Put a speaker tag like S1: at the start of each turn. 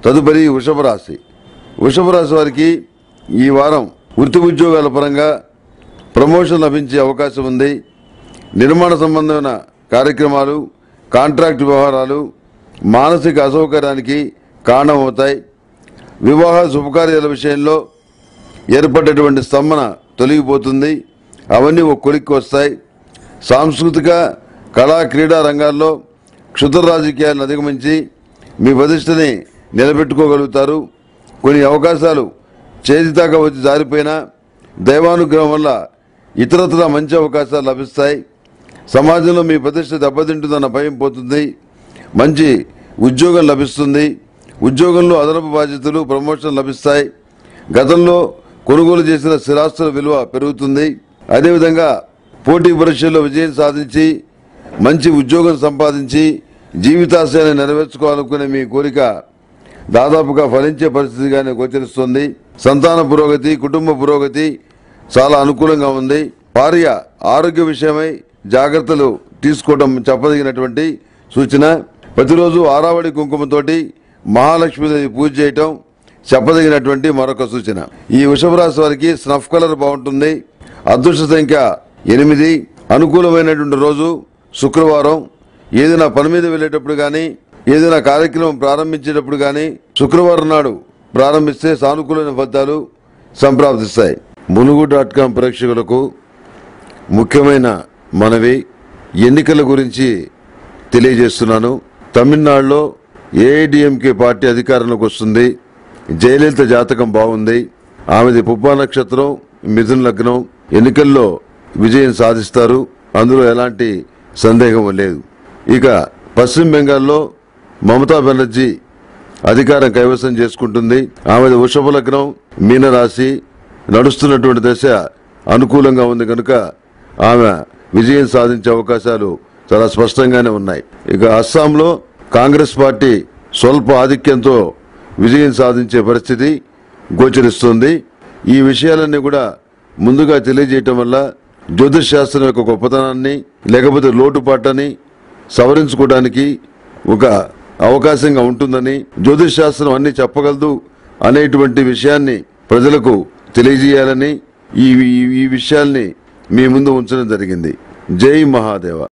S1: తదుపరి వృషభ రాశి. వృషభ రాశి వారికి ఈ వారం వృత్తి ఉద్యోగాల పరంగా ప్రమోషన్ లభించే అవకాశం ఉంది. నిర్మాణ సంబంధమైన కార్యక్రమాలు, కాంట్రాక్ట్ వ్యవహారాలు మానసిక అసౌకర్యానికి కారణమవుతాయి. వివాహ శుభకార్యాల విషయంలో ఏర్పడేటువంటి స్తంభన తొలగిపోతుంది. అవన్నీ ఒక కొలిక్కి వస్తాయి. సాంస్కృతిక కళా క్రీడా రంగాల్లో క్షుద్ర రాజకీయాలను అధిగమించి మీ ప్రతిష్టని నిలబెట్టుకోగలుగుతారు. కొన్ని అవకాశాలు చేతిదాకా వచ్చి జారిపోయినా దైవానుగ్రహం వల్ల ఇతరత్ర మంచి అవకాశాలు లభిస్తాయి. సమాజంలో మీ ప్రతిష్ట దెబ్బతింటుందన్న భయం పోతుంది. మంచి ఉద్యోగం లభిస్తుంది. ఉద్యోగంలో అదనపు బాధ్యతలు, ప్రమోషన్ లభిస్తాయి. గతంలో కొనుగోలు చేసిన స్థిరాస్తుల విలువ పెరుగుతుంది. అదేవిధంగా పోటీ పరీక్షల్లో విజయం సాధించి మంచి ఉద్యోగం సంపాదించి జీవితాశయాన్ని నెరవేర్చుకోవాలనుకునే మీ కోరిక దాదాపుగా ఫలించే పరిస్థితిగానే గోచరిస్తుంది. సంతాన పురోగతి, కుటుంబ పురోగతి చాలా అనుకూలంగా ఉంది. భార్య ఆరోగ్య విషయమై జాగ్రత్తలు తీసుకోవడం చెప్పదగినటువంటి సూచన. ప్రతిరోజు ఆరావళి కుంకుమతోటి మహాలక్ష్మీదేవి పూజ చేయటం చెప్పదగినటువంటి మరొక సూచన. ఈ వృషభ రాశి వారికి స్నఫ్ కలర్ బాగుంటుంది. అదృష్ట సంఖ్య 8. అనుకూలమైనటువంటి రోజు శుక్రవారం. ఏదైనా పని మీద వెళ్ళేటప్పుడు కానీ, ఏదైనా కార్యక్రమం ప్రారంభించేటప్పుడు కానీ శుక్రవారం నాడు ప్రారంభిస్తే సానుకూలమైన ఫలితాలు సంప్రాప్తిస్తాయి. ములుగు.com ప్రేక్షకులకు ముఖ్యమైన మనవి, ఎన్నికల గురించి తెలియజేస్తున్నాను. తమిళనాడులో ఏఐడిఎంకే పార్టీ అధికారంలోకి వస్తుంది. జయలలిత జాతకం బాగుంది. ఆమెది పుబ్బా నక్షత్రం, మిథున లగ్నం. ఎన్నికల్లో విజయం సాధిస్తారు. అందులో ఎలాంటి సందేహం లేదు. ఇక పశ్చిమ బెంగాల్లో మమతా బెనర్జీ అధికారం కైవసం చేసుకుంటుంది. ఆమెది వృషభ లగ్నం, మీనరాశి. నడుస్తున్నటువంటి దశ అనుకూలంగా ఉంది కనుక ఆమె విజయం సాధించే అవకాశాలు చాలా స్పష్టంగానే ఉన్నాయి. ఇక అస్సాంలో కాంగ్రెస్ పార్టీ స్వల్ప ఆధిక్యంతో విజయం సాధించే పరిస్థితి గోచరిస్తుంది. ఈ విషయాలన్నీ కూడా ముందుగా తెలియజేయటం వల్ల జ్యోతిష్ శాస్త్రం యొక్క గొప్పతనాన్ని లేకపోతే లోటుపాటని సవరించుకోవడానికి ఒక అవకాశంగా ఉంటుందని, జ్యోతిష్ శాస్త్రం అన్ని చెప్పగలదు అనేటువంటి విషయాన్ని ప్రజలకు తెలియజేయాలని ఈ విషయాల్ని మీ ముందు ఉంచడం జరిగింది. జై మహాదేవ.